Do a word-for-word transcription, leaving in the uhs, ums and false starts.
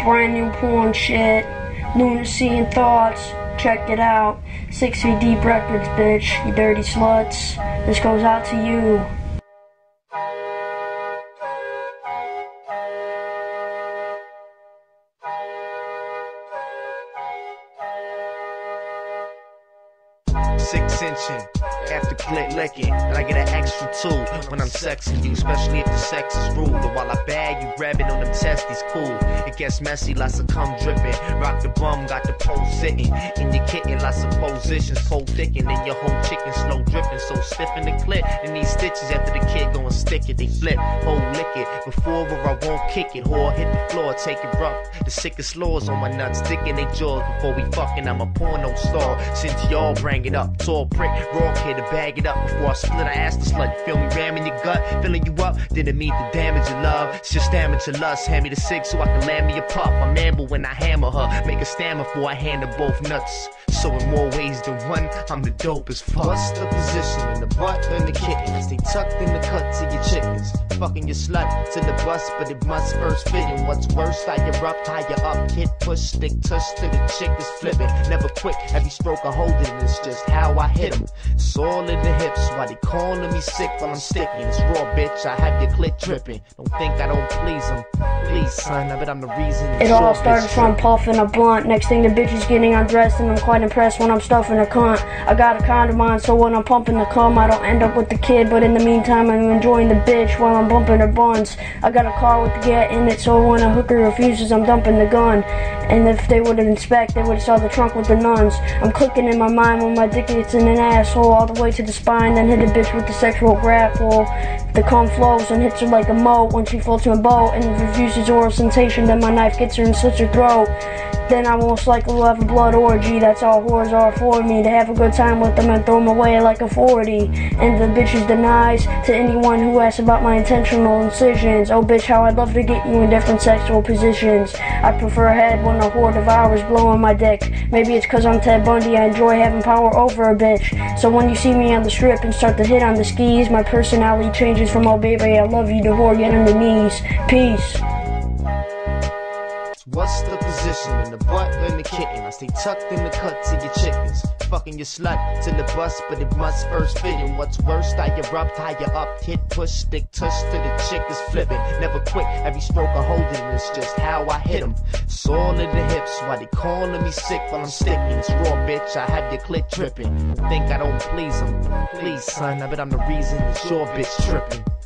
brand new porn shit. Lunacy and thoughts. Check it out. Six feet deep records, bitch. You dirty sluts. This goes out to you. Six inching, after clit licking, and I get an extra two when I'm sexing you, especially if the sex is rude. Or while I bag you, grabbing on them testes, cool. It gets messy, lots of cum dripping. Rock the bum, got the pole sitting. In your kitten, lots of positions, pole thicking. And your whole chicken slow dripping, so stiff in the clit. And these stitches after the kid go and stick it, they flip, whole lick it. Before or I won't kick it, whore hit the floor, take it rough. The sickest laws on my nuts, sticking they jaws. Before we fucking, I'm a porno star. Since y'all bring it up. Tall prick, raw kid to bag it up. Before I split, I asked the slut, you feel me ramming your gut, filling you up, didn't mean to damage your love, it's just damage your lust. Hand me the six so I can land me a pup. I mamble when I hammer her, make a stammer before I hand her both nuts. So in more ways than one, I'm the dope as fuck. What's the position in the butt and the kittens? They tucked in the cut to your chickens. Fucking your slut to the bus, but it must first fit in. What's worse, tie you up, tie you up, kid push, stick tush to the chick is flipping. Never quit, every stroke I hold it, it's just how I hit him. It's all in the hips, why they calling me sick while I'm sticking. It's raw, bitch, I have your clit dripping. Don't think I don't please them. Please, son, I bet I'm the reason. It all started from puffing a blunt. Next thing the bitch is getting undressed, and I'm quite impressed when I'm stuffing a cunt. I got a condom on, so when I'm pumping the cum, I don't end up with the kid. But in the meantime, I'm enjoying the bitch while I'm bumping her buns. I got a car with the gat in it, so when a hooker refuses, I'm dumping the gun. And if they would've inspect, they would've saw the trunk with the nuns. I'm clicking in my mind when my dick gets in an asshole all the way to the spine, then hit a bitch with the sexual grapple. The cum flows and hits her like a moat when she floats in a boat and refuses oral sensation. Then my knife gets her and slits her throat. Then I most likely will have a blood orgy. That's all whores are for me, to have a good time with them and throw them away like a forty. And the bitches denies to anyone who asks about my intentional incisions. Oh bitch, how I'd love to get you in different sexual positions. I prefer head when a whore devours blowing my dick. Maybe it's cause I'm Ted Bundy, I enjoy having power over a bitch. So when you see me on the strip and start to hit on the skis, my personality changes from oh baby I love you to whore get on the knees. Peace. What's the position in the butt and the kitten? I stay tucked in the cut to your chickens. Fucking your slut to the bus, but it must first fit in. What's worse, tie you up, tie you up, hit, push, stick, tush to the chick is flipping. Never quit, every stroke I hold it, it's just how I hit them. It's all in the hips, why they calling me sick while I'm sticking. It's raw, bitch, I have your clit dripping. Don't think I don't please them. Please, son, I bet I'm the reason that your bitch tripping.